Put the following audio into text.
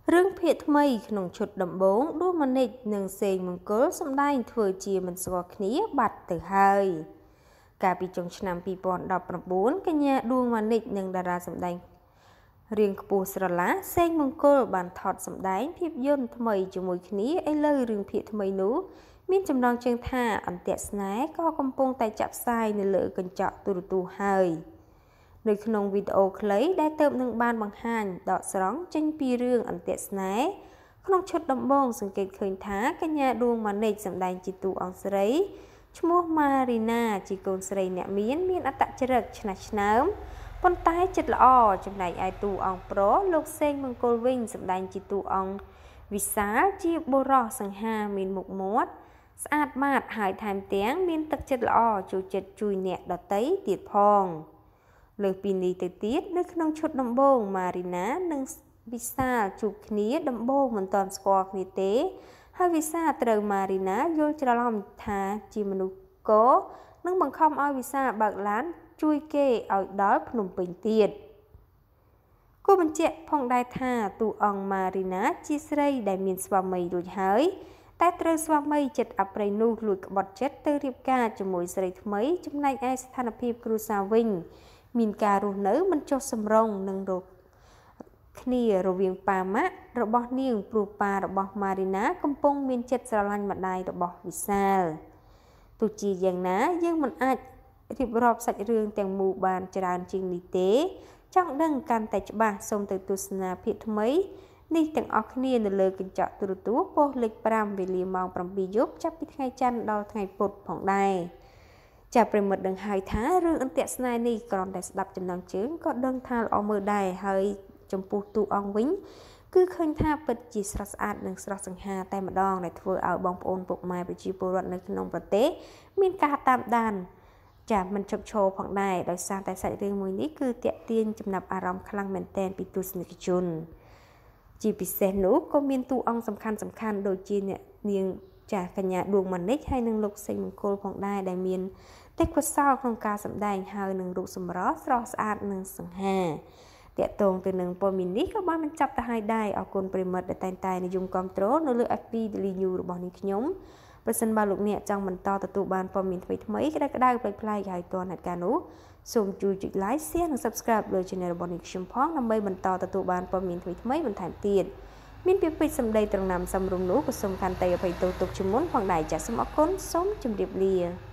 រឿងភាគថ្មីក្នុងឈុតដំបូងដួងម៉ានិចនិងសេងមង្គលសម្ដែងធ្វើជាមិនស្គាល់គ្នាបាត់ទៅហើយកាលពីចុងឆ្នាំ2019កញ្ញាដួងម៉ានិចនិងតារាសម្ដែងរៀងខ្ពស់ស្រឡះសេងមង្គលបានថតសម្ដែងភាពយន្តថ្មីជាមួយគ្នាឥឡូវរឿងភាគថ្មីនោះមានចំណងជើងថាអន្ទាក់ស្នេហ៍ក៏កំពុងតែចាក់ផ្សាយនៅលើកញ្ចក់ទូរទស្សន៍ហើយនៅក្នុងវីដេអូខ្លីដែលទើបនឹងបានបង្ហាញដកស្រង់ចេញពីរឿងអន្ទាក់ស្នេហ៍ក្នុងឈុតដំបូងសង្កេតឃើញថាកញ្ញាដួងម៉ានិចសម្ដែងជាតួអង្គស្រីឈ្មោះម៉ារីណាជាកូនស្រីអ្នកមានអត្តចរិតឆ្នះឆ្នើមប៉ុន្តែចិត្តល្អចំណែកឯតួអង្គប្រុសលោកសេងមង្គលវិញសម្ដែងជាតួអង្គវិសាលជាបុរសសង្ហាមានមុខមាត់ស្អាតម៉ាតហើយថែមទាំងមានទឹកចិត្តល្អចូលចិត្តជួយអ្នកដទៃទៀតផងលើសពីនេះទៅទៀតនៅក្នុងឈុតដំបូងម៉ារីណានិងវិសាលជួបគ្នាដំបូងមិនទាន់ស្គាល់គ្នាទេហើយវិសាលត្រូវម៉ារីណាយល់ច្រឡំថាជាមនុស្សកនិងបង្ខំឲ្យវិសាលបើកឡានជួយគេឲ្យដល់ភ្នំពេញទៀតគូបញ្ជាក់ផងដែរថាតួអង្គម៉ារីណាជាស្រីដែលមានស្វាមីរួចហើយតែត្រូវស្វាមីចិត្តអប្រិយនោះលួចក្បត់ចិត្តទៅរៀបការជាមួយស្រីថ្មីចំណែកឯស្ថានភាពគ្រួសារវិញមានការរស់នៅមិនចុះសម្រុងនឹងរកគ្នារវាងប៉ាម៉ាក់របស់នាងព្រោះប៉ារបស់ម៉ារីណាកំពុងមានចិត្តស្រឡាញ់ម្ដាយរបស់វិសាលទោះជាយ៉ាងណាយើងមិនអាចរៀបរាប់សាច់រឿងទាំងមូលបានច្រើនជាងនេះទេចង់ដឹងកាន់តែច្បាស់សូមទៅទស្សនាភាគថ្មីនេះទាំងអស់គ្នានៅលើកញ្ចក់ទូរទស្សន៍ប៉ុស្តិ៍លេខ5វេលាម៉ោង7យប់ចាប់ពីថ្ងៃច័ន្ទដល់ថ្ងៃពុធផងដែរចាប្រិមិត្តដឹងហើយថារឿងអន្ទាក់ស្នេហ៍នេះគ្រាន់តែស្ដាប់ចំណងជើងក៏ដឹងថាល្អមើលដែរហើយចំពោះតួអង្គវិញគឺឃើញថាពិតជាស្រស់ស្អាតនិងស្រស់សង្ហាតែម្ដងដែលធ្វើឲ្យបងប្អូនពុកម៉ែប្រជាពលរដ្ឋនៅក្នុងប្រទេសមានការតាមដានចាមិនជប់ឈរផងដែរដោយសារតែសាច់រឿងមួយនេះគឺតាក់ទាញចំណាប់អារម្មណ៍ខ្លាំងមែនទែនពីទស្សនិកជនជាពិសេសនោះក៏មានតួអង្គសំខាន់ដូចជាអ្នកនាងចាកញ្ញាដួងម៉ានិចហើយនិងលោកសេងមង្គលផងដែរដែលមានទេពកោសល្យក្នុងការសម្ដែងហើយនឹងរូបសម្រស់ស្រស់ស្អាតនិងសង្ហាតាក់ទងទៅនឹងព័ត៌មាននេះក៏បានបញ្ចប់ទៅហើយដែរអរគុណប្រិមិត្តដែលតែងតែនិយមគាំទ្រនៅលើ FB Daily News របស់នាងខ្ញុំប្រសិនបើលោកអ្នកចង់បន្តទទួលបានព័ត៌មានថ្មីៗក្តៅៗប្លែកៗហើយទាន់ហេតុការណ៍នោះសូមជួយចុច Like Share និង Subscribe លើ Channel របស់នាងខ្ញុំផងដើម្បីបន្តទទួលបានព័ត៌មានថ្មីៗបន្ថែមទៀតមានពាក្យពេចន៍សម្ដីត្រង់ណាំសំរុំនោះក៏សូមខន្តីអភ័យទោសទុកជាមុនផងដែរចាសសូមអរគុណសូមជម្រាបលា